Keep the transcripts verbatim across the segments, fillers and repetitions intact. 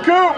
Coop!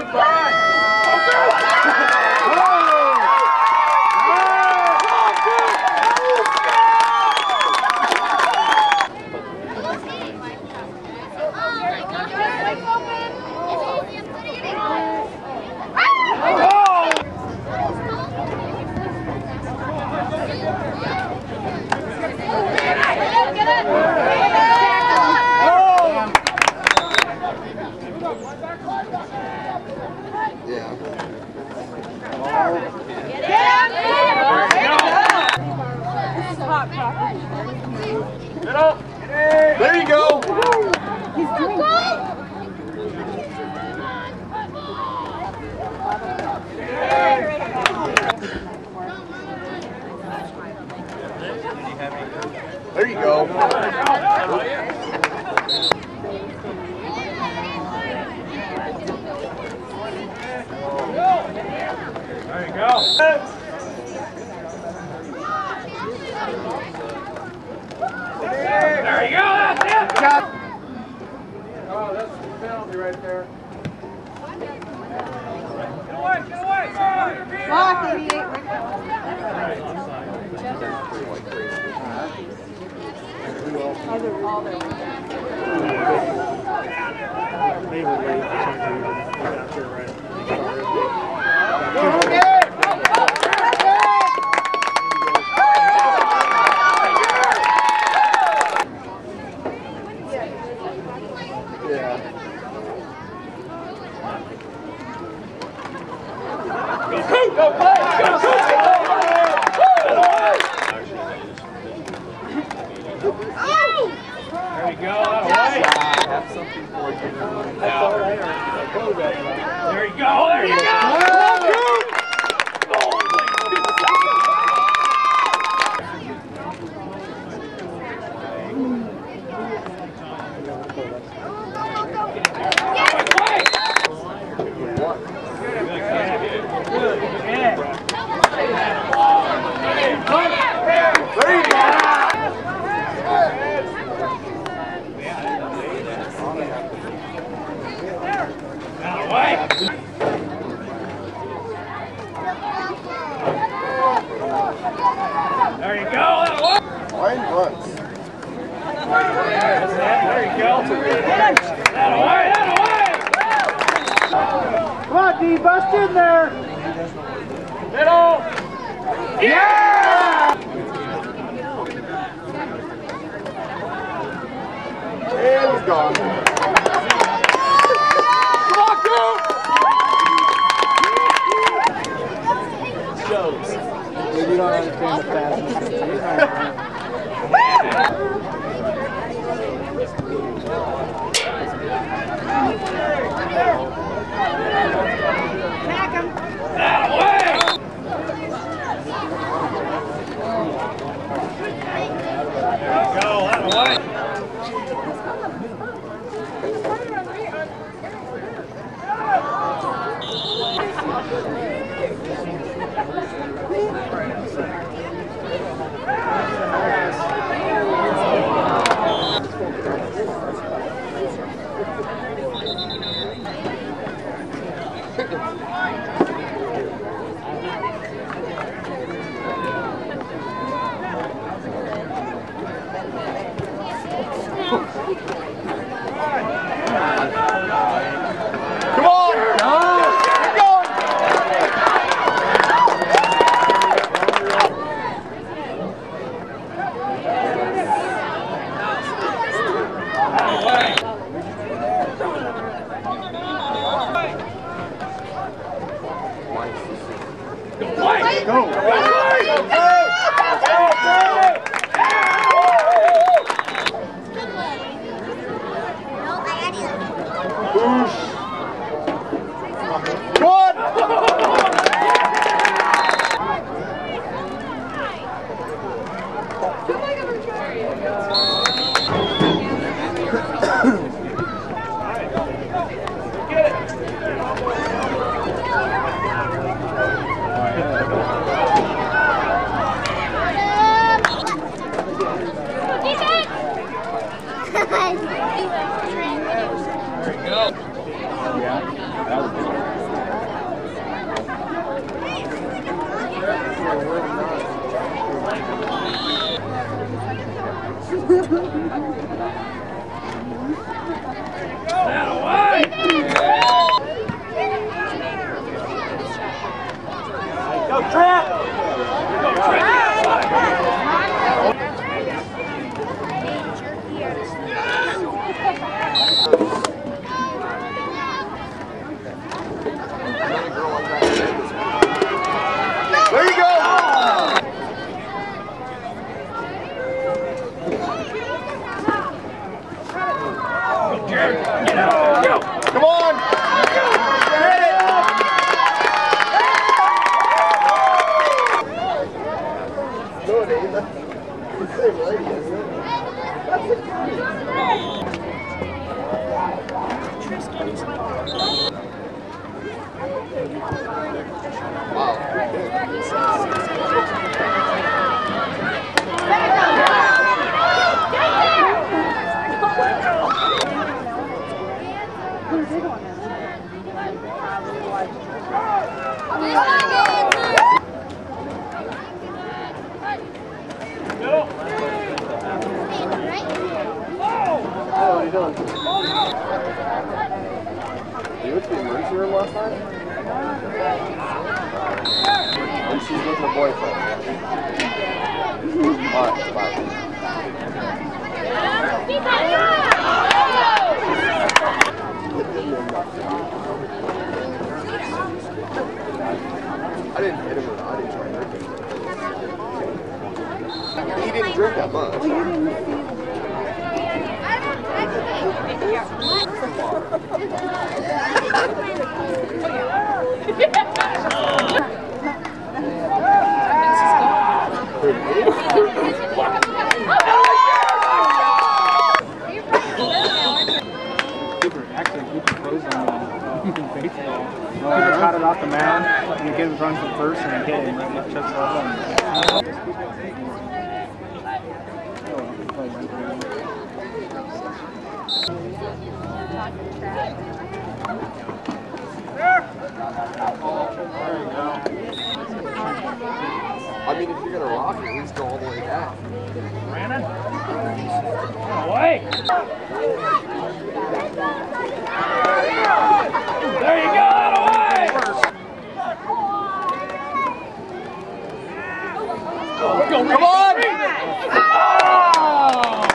There you go. He's doing great. There you go. There you go. There you go, that's it! Oh, that's the penalty right there. Get away, get away! Block, eighty-eight, right Go play! Go play! There you go, away! Have something for you. That's all right. There you go, there you go! There you go. Line runs. There you go. That away, that away. Come on, D, bust in there. Middle. Yeah! And he's gone. Come on, Coop. Shows. You don't understand the fastness. Smack him. That way! There you go, that way. Come on! No! Keep going! Go play! Go! Go play! Go play! Go play! Boosh! Good! Get it! There you go. Yeah. Go, Trap! Go, Trap! There you go! Go, Jared! Get out! Go! Come on! Hit it! No, it ain't. That's the same lady, isn't it? Wow. Oh, what are you doing? You went to the emergency room last night? And she's with her boyfriend. Alright, bye. I didn't hit him or I didn't try to hurt him. He didn't drink that much. Well, you didn't see Actually, keep the clothes on uh, baseball. People caught it off the mound, and the kid was running from first, and he hit him right in the chest level. I mean, if you're gonna rock it, at least go all the way back. Brandon? Away! There you go, that away! Go, go, Come on! Oh!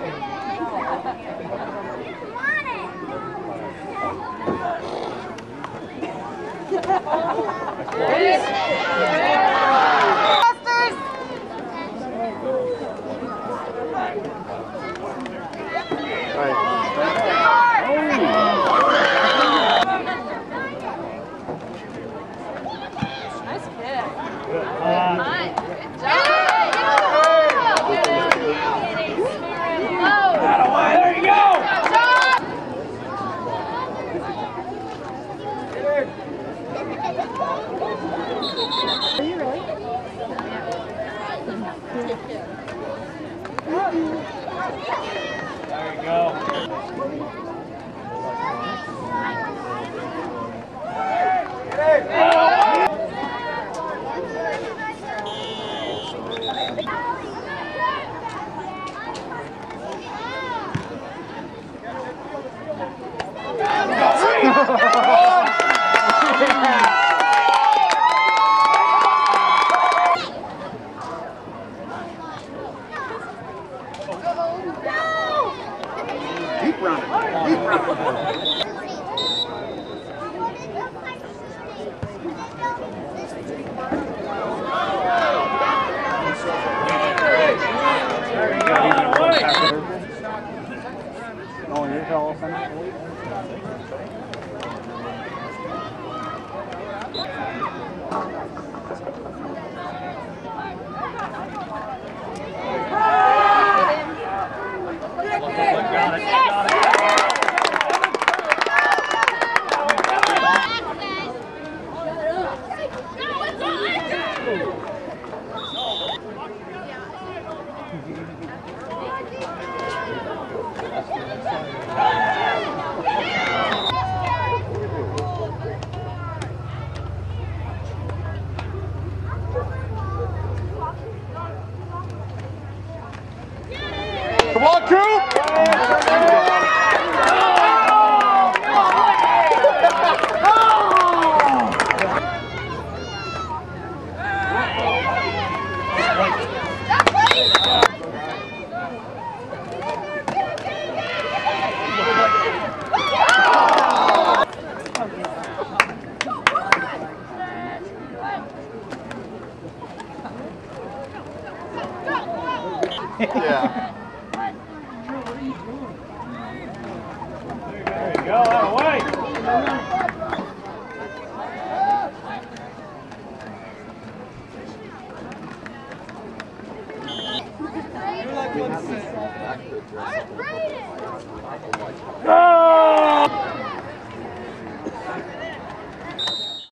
Keep running. Keep running. Oh, you're tall, There you go, out of the way. Where's Brayden?